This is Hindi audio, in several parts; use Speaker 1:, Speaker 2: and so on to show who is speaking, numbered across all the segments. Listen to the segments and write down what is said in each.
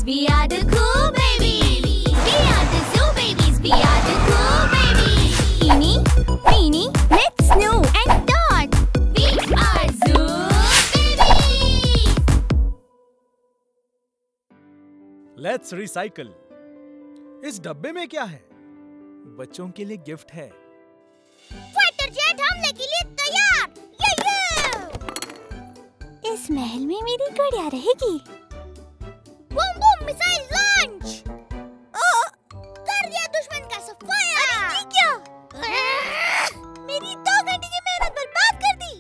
Speaker 1: We are the cool babies. We are the zoo babies. We are the cool babies. Eeny, meeny, let's Snoo and Dot. We are zoo babies.
Speaker 2: Let's recycle. इस डब्बे में क्या है? बच्चों के लिए गिफ्ट है।
Speaker 1: फाइटर जेट हमले के लिए तैयार। इस महल में मेरी गुड़िया रहेगी। Boom boom missile launch. कर दिया दुश्मन का सफाया। अरे ये क्या? मेरी 2 घंटे की मेहनत बर्बाद कर दी।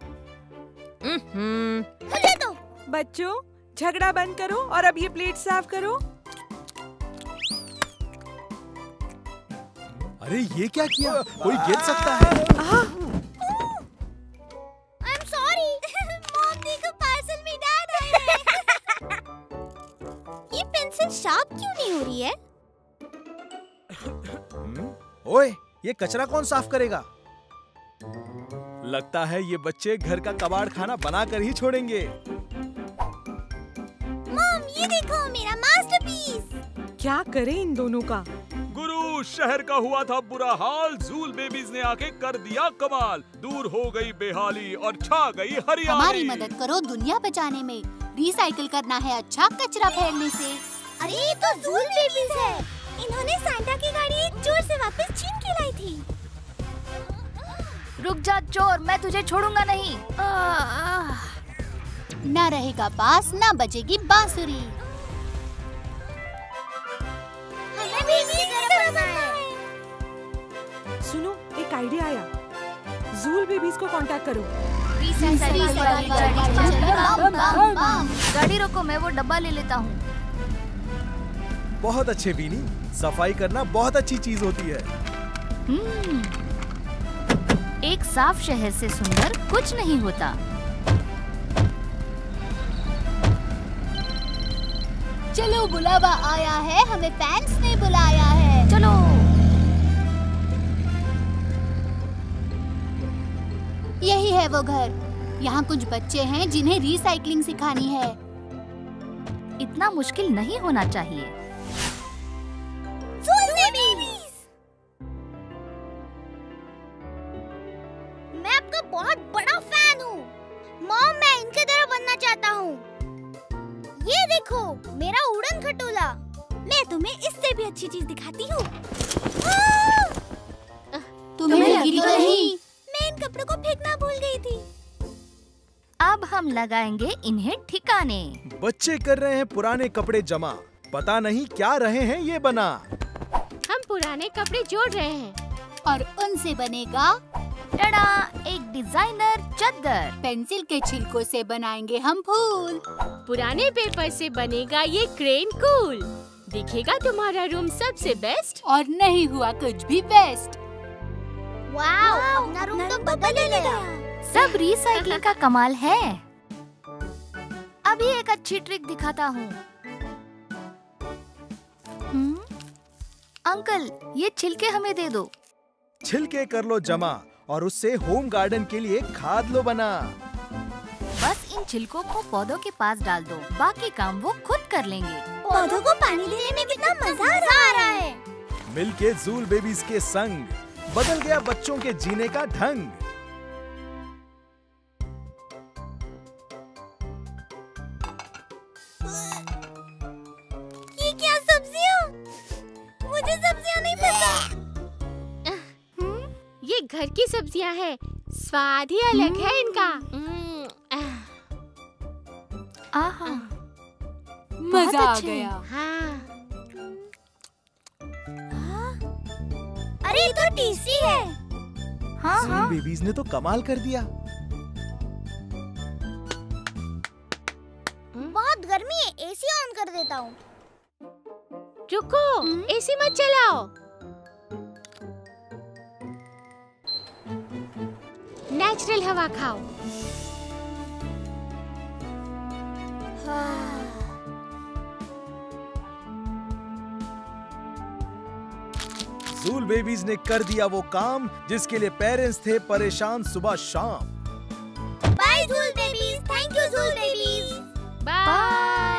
Speaker 1: मुझे दो।
Speaker 3: बच्चों, झगड़ा बंद करो और अब ये प्लेट साफ करो।
Speaker 2: अरे ये क्या किया? कोई गिर सकता है।
Speaker 1: I'm sorry. मॉम देखो पार्सल में डाल रहे हैं। ये पेंसिल शार्प क्यों नहीं हो रही है?
Speaker 2: ओए, ये कचरा कौन साफ करेगा? लगता है ये बच्चे घर का कबाड़ खाना बनाकर ही छोड़ेंगे।
Speaker 1: मॉम ये देखो मेरा मास्टरपीस।
Speaker 3: क्या करें इन दोनों का?
Speaker 4: गुरु, शहर का हुआ था बुरा हाल, ज़ूल बेबीज ने आके कर दिया कमाल। दूर हो गई बेहाली और छा गई हरियाली।
Speaker 5: हमारी मदद करो दुनिया बचाने में। रिसाइकिल करना है अच्छा कचरा फैलने से।
Speaker 1: अरे ये तो ज़ूल बेबीज है। इन्होंने सांता की गाड़ी चोर से वापस छीन के लाई थी।
Speaker 6: रुक जा चोर, मैं तुझे छोड़ूंगा नहीं।
Speaker 5: ना रहेगा बांस, ना बजेगी बांसुरी।
Speaker 1: हमें भी इसी तरह बनना है।
Speaker 3: सुनो, एक आइडिया आया। ज़ूल बेबीज को कांटेक्ट करो।
Speaker 6: गाड़ी रोको, मैं वो डब्बा ले लेता हूँ।
Speaker 2: बहुत अच्छे बीनी, सफाई करना बहुत अच्छी चीज होती है।
Speaker 6: एक साफ शहर से सुंदर कुछ नहीं होता।
Speaker 5: चलो बुलावा आया है, हमें फैंस ने बुलाया है।
Speaker 6: चलो।
Speaker 5: यही है वो घर। यहाँ कुछ बच्चे हैं जिन्हें रिसाइकलिंग सिखानी है।
Speaker 6: इतना मुश्किल नहीं होना चाहिए।
Speaker 1: मैं आपका बहुत बड़ा फैन हूँ। मॉम, मैं इनके तरह बनना चाहता हूँ। ये देखो मेरा उड़न खटोला। मैं तुम्हें इससे भी अच्छी चीज दिखाती हूँ।
Speaker 5: तुम्हें लगी तो नहीं?
Speaker 1: मैं इन कपड़ों को फेंकना भूल गई थी।
Speaker 6: अब हम लगाएंगे इन्हें ठिकाने।
Speaker 2: बच्चे कर रहे हैं पुराने कपड़े जमा। पता नहीं क्या रहे हैं ये बना।
Speaker 1: हम पुराने कपड़े जोड़ रहे हैं
Speaker 5: और उनसे बनेगा
Speaker 6: टड़ा, एक डिजाइनर चद्दर।
Speaker 5: पेंसिल के छिलकों से बनाएंगे हम फूल।
Speaker 7: पुराने पेपर से बनेगा ये क्रेन कूल। दिखेगा तुम्हारा रूम सबसे बेस्ट।
Speaker 5: और नहीं हुआ कुछ भी बेस्ट।
Speaker 1: वाव, अपना रूम तो बदल ही गया।
Speaker 6: सब रिसाइकलिंग का कमाल है। अभी एक अच्छी ट्रिक दिखाता हूँ। अंकल, ये छिलके हमें दे दो।
Speaker 2: छिलके कर लो जमा और उससे होम गार्डन के लिए खाद लो बना।
Speaker 6: बस इन छिलकों को पौधों के पास डाल दो, बाकी काम वो खुद कर लेंगे।
Speaker 1: पौधों को पानी देने में कितना मजा आ रहा है।
Speaker 2: मिलके ज़ूल बेबीज के संग बदल गया बच्चों के जीने का ढंग।
Speaker 1: ये क्या सब्जियाँ? मुझे सब्जियाँ नहीं पसंद।
Speaker 7: ये घर की सब्जियां हैं, स्वाद ही अलग है इनका।
Speaker 6: आहा,
Speaker 5: मजा आ गया।
Speaker 7: हाँ।
Speaker 1: अरे ये तो टेस्टी है।
Speaker 6: हाँ
Speaker 2: ज़ूल
Speaker 6: हाँ।
Speaker 2: बेबीज ने तो कमाल कर दिया।
Speaker 1: बहुत गर्मी है, एसी ऑन कर देता हूँ।
Speaker 7: रुको, एसी मत चलाओ। नेचुरल हवा खाओ।
Speaker 2: ज़ूल बेबीज ने कर दिया वो काम जिसके लिए पेरेंट्स थे परेशान सुबह शाम।
Speaker 1: Bye Zool babies, thank you Zool babies.
Speaker 7: Bye.